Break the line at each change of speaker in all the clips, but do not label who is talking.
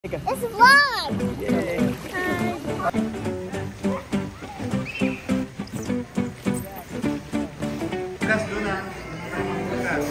It's a vlog!
Yay! Bukas doon na. Bukas.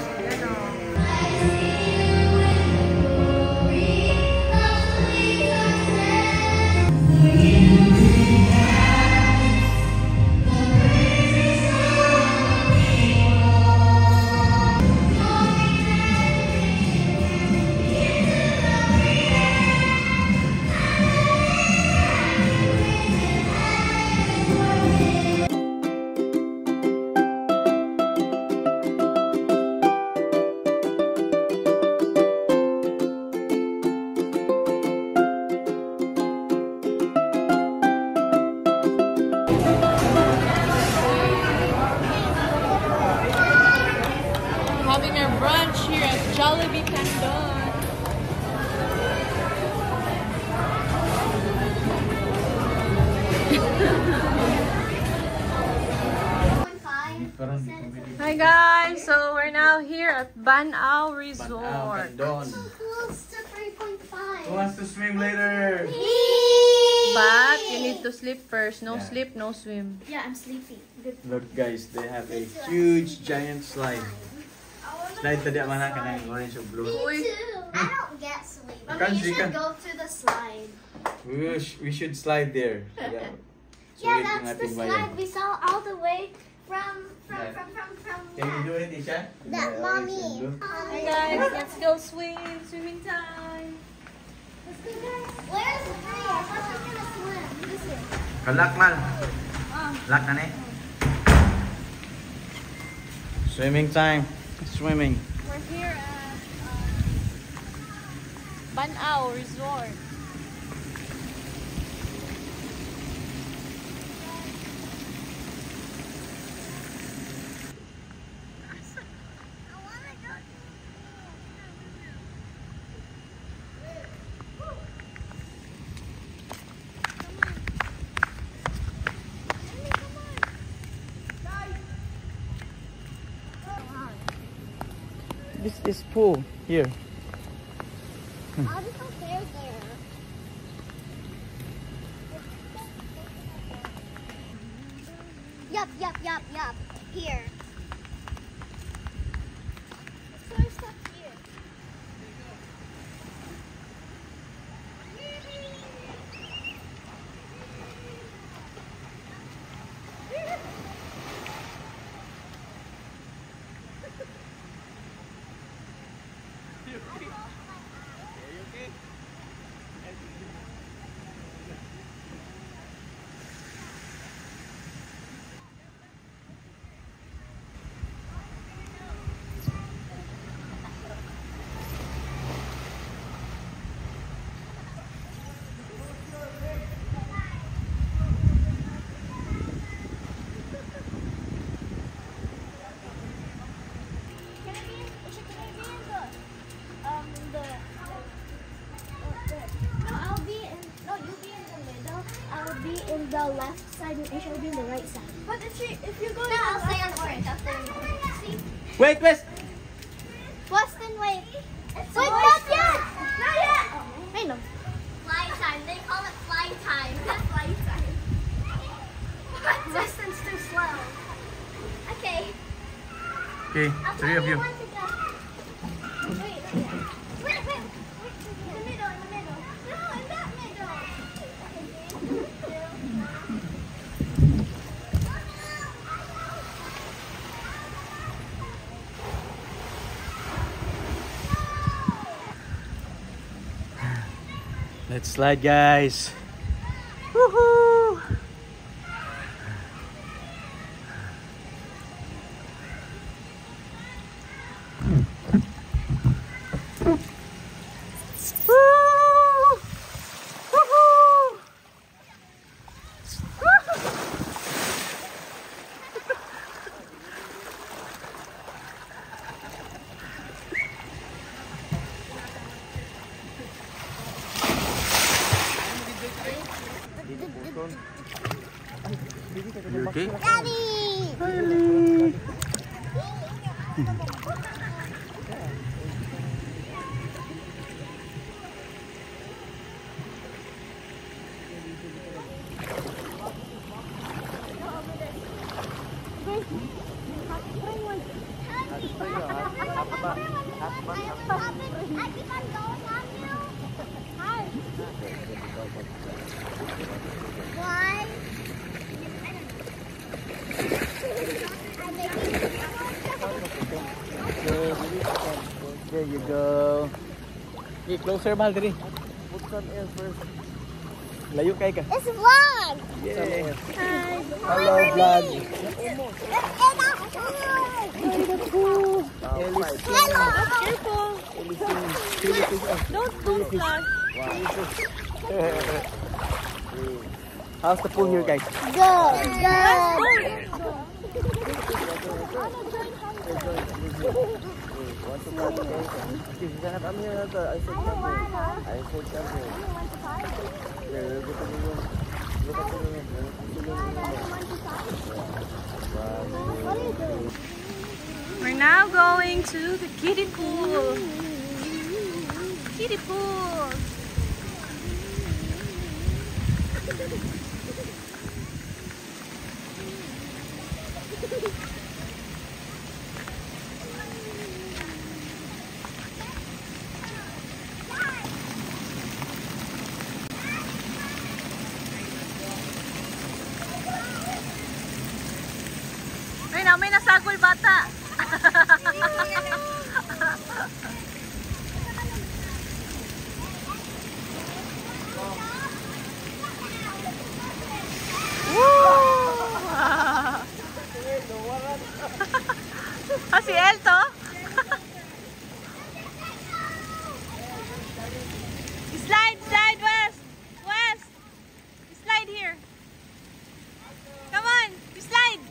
Having our brunch here at Jollibee Candon. Hi guys, so we're now here at Banao Resort.
Candon.
Close to 3.5.
Who wants to swim later?
But you need to sleep first. No
Yeah.
sleep, no swim.
Yeah, I'm sleepy. Good.
Look guys, they have a huge giant slide. Slide tadi mana ka ng orange or blue?
Uy.
I don't get sleep.
Kan,
You
kan.
should go to the slide.
We should slide there. Yeah,
Yeah, that's the slide we saw all the way from
Can you do it, Isha?
That
Yeah,
mommy.
orange and blue.
Hi guys, let's go swim. Swimming time.
Let's go, guys. Where's the tree? I thought we were gonna swim. This is.
Kalak mal. Lak na ni. Swimming time. Swimming.
We're here at Banao Resort.
This is pool here.
I'll just go there. Yup. Here. So we're stuck here. In the left side and Aisha will be in the right side. But if you go I'll stay on the right. See?
Wait.
Weston, wait. Wait, not yet! Not yet! I know. Fly time. They call it fly time. Not fly time. Weston's too slow. Okay.
Okay,
I'll
three of you.
Wait. In the middle. No, in that middle.
Let's slide, guys. Woohoo! You okay?
Daddy!
Okay, closer mahal diri. Put some air first. Layo kay ka.
It's vlog.
Yeah.
Hi.
Hello vlog.
Hello.
Don't flash.
How's the pool here, guys?
Good.
We're now going to the kiddie pool. Kiddie pool. May nasagol bata. Si Elto? Slide, West. Slide here. Come on, you slide.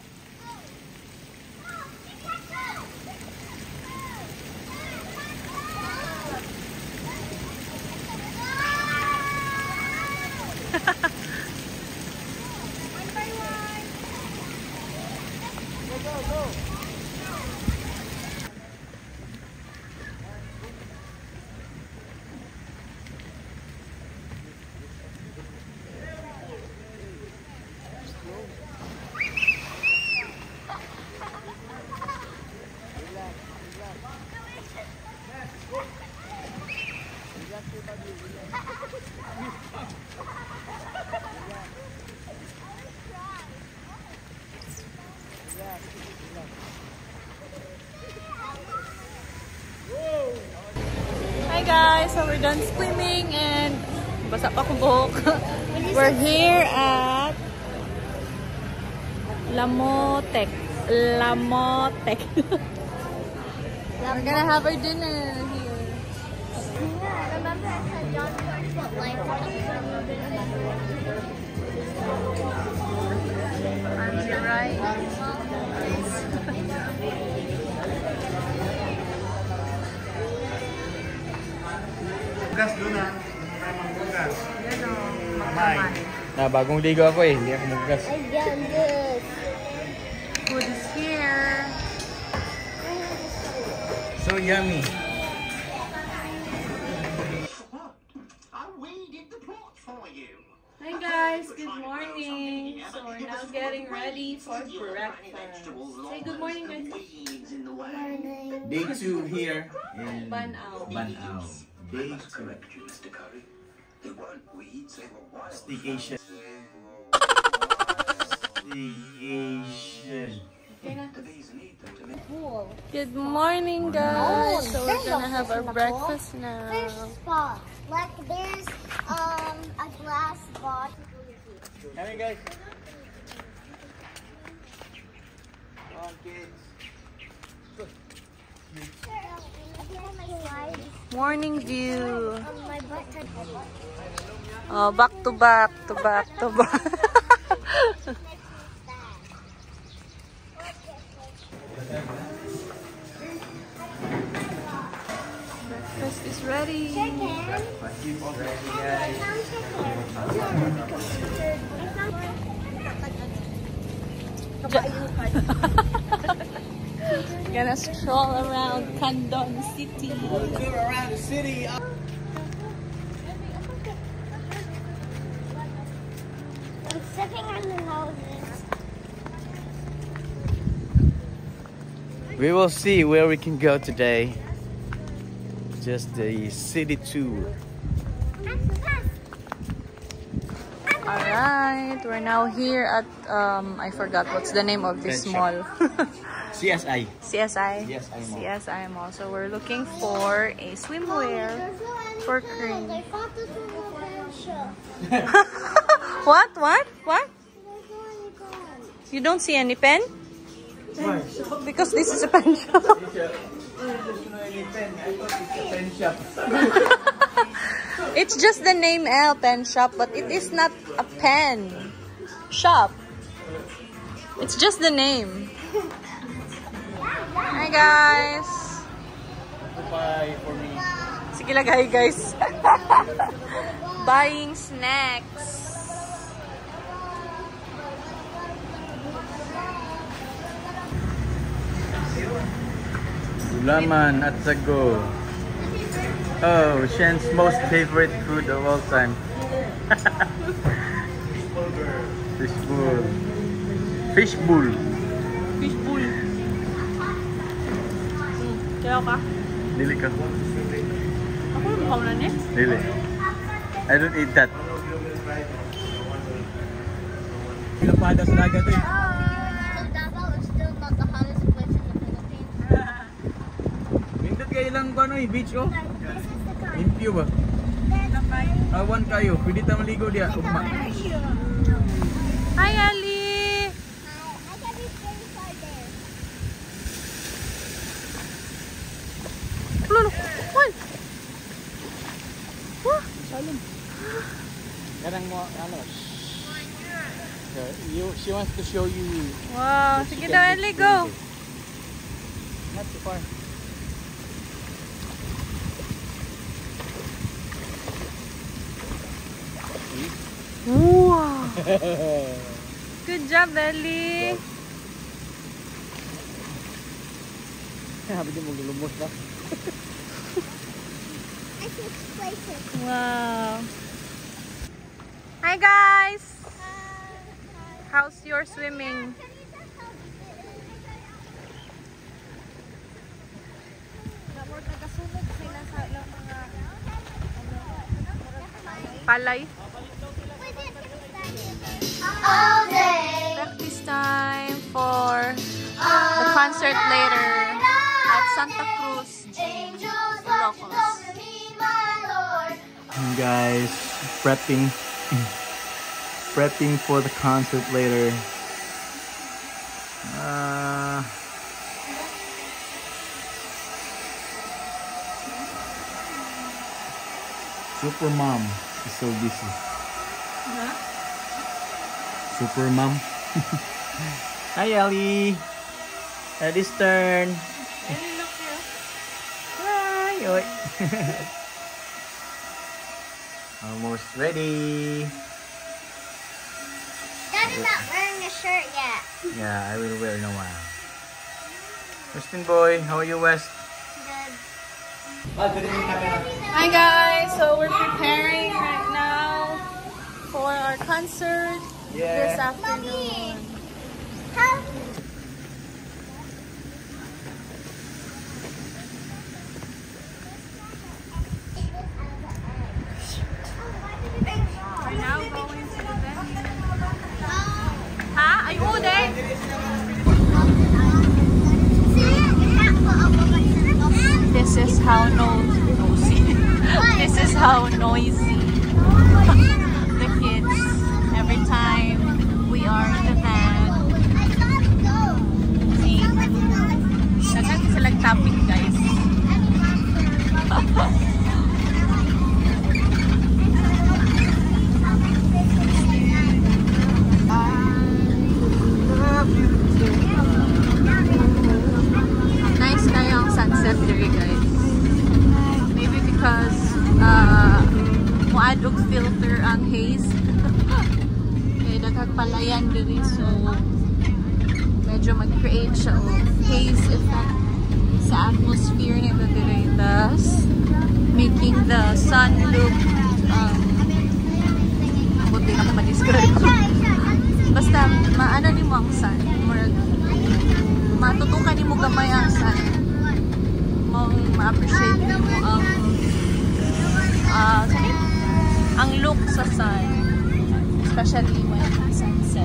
Hi guys, so we're done swimming and basa pa ko buhok. We're here at Lamotek. We're gonna have our dinner here.
Remember I said John Force what life
Arms your right.
Bugas doon na. Bugas.
Yan o,
Kamay. Bagong ligo ako eh. Hindi ako magbugas.
Again, this.
food is here.
So yummy.
Hi guys, good morning. So we're now getting ready for breakfast. Say good morning guys.
Day 2 here in
Banao.
Banao. Day 2. Staycation.
Good morning guys. So we're gonna have our breakfast now.
Fish spot. Like there's a glass bottle.
Come here guys. Come on kids.
Morning view.
My butt.
Oh, back to back. Breakfast is ready. Gonna stroll around Candon City.
Tour around the city.
I'm sipping on the houses.
We will see where we can go today. Just the city tour.
Alright, we're now here at, I forgot what's the name of this
Pet
mall.
CSI.
CSI?
CSI Mall.
CSI Mall. So we're looking for a swimwear For crane.
I thought this was a pen shop.
What? You don't see any pen?
Why?
Because this is a pen shop. It's just the name L, pen shop, but it is not a pen shop. It's just the name. Hi guys.
Bye for me.
Sige lagay guys. Buying snacks.
Gulaman at sago. Oh, Shen's most favorite food of all time. Fish bowl. Fish bowl.
Fish bowl. Kaya ka?
Dili ka.
Ako yung mukha na niya.
Dili. I don't eat that. Lapada sa dagat eh.
So Davao is still not the hottest place in the Philippines.
Mindot kayo lang ko ano eh, beach oh.
This is the time.
Impyo ba? Awan kayo, pwede tayo maligo diya. Ugma.
Hi Ali!
I can be inside there.
Lolo! What?
Garang mo, ano? She wants to show you.
Wow!
that she
Sige
can
daw
get
Ali,
crazy.
go!
Not too far.
Wow! Good job, Ellie!
Sabi niyo maglulumos ba?
I can place it.
Wow! Hi guys! How's your swimming? Palay?
All day.
Practice time for the concert later at Santa Cruz,
Angels
Ilocos.
over me, my Lord.
Guys, prepping for the concert later. Super mom is so busy. Super mom. Hi Ellie. Eddie's turn.
Ellie, look here.
Hi. Oi. Almost ready.
Daddy's not wearing a shirt yet.
Yeah, I will wear in a while. Westin boy, how are you, West?
Good.
Hi guys, so we're preparing right now for our concert this afternoon.
How?
We're now going to the venue. Ha? Ay, ude! This is how nosy. This is how noisy the kids every time we are in the van. See? Dagan silang topic, guys. Nice kayo ang sunset there, guys. Maybe because muadog filter ang haze. Kaya daghang palayan diri, so medyo mag-create siya o haze effect sa atmosphere nito diri, thus making the sun look buti na ko ma-describe. Basta maano ni mo ang sun, matutukan ni mo gamay ang sun, ma-appreciate ni mo ang look sa sun, especially when sunset.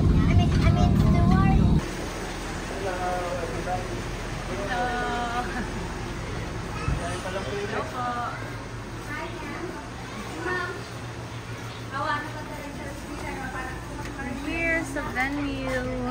Hello po. sa venue.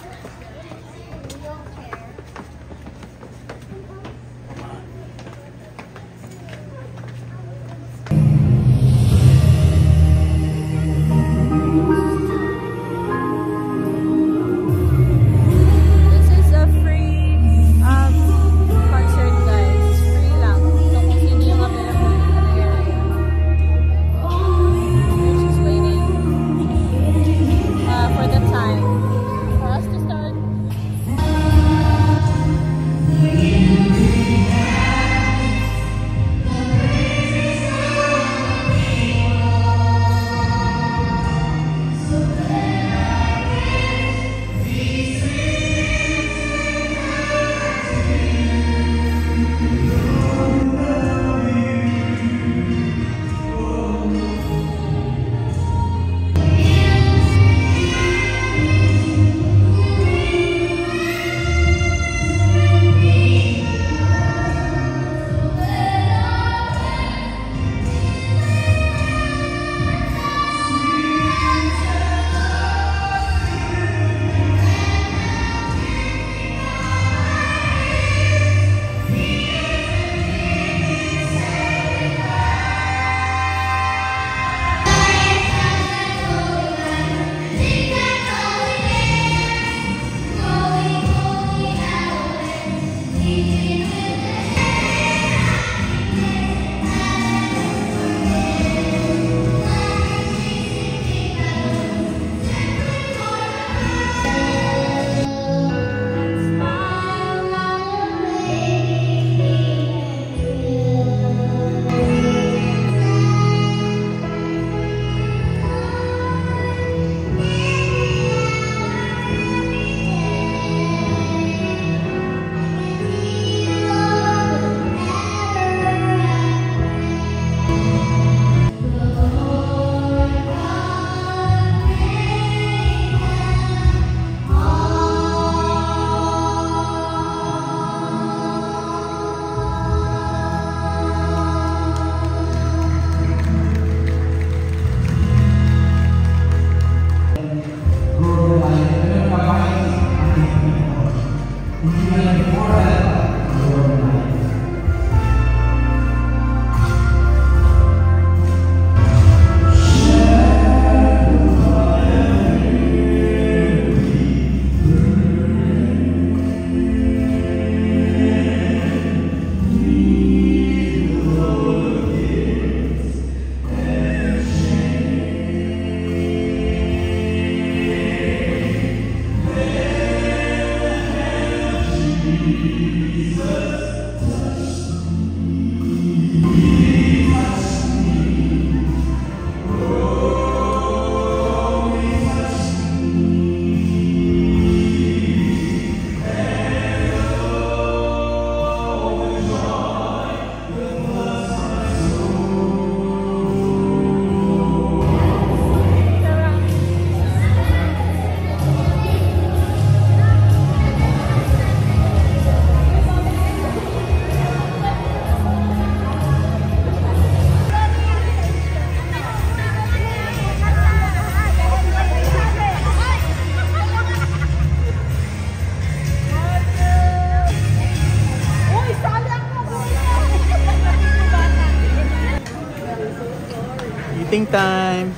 Eating time.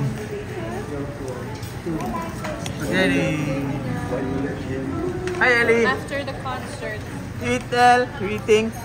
Spaghetti. Hi Ellie.
After the concert.
Eat, El. Eating.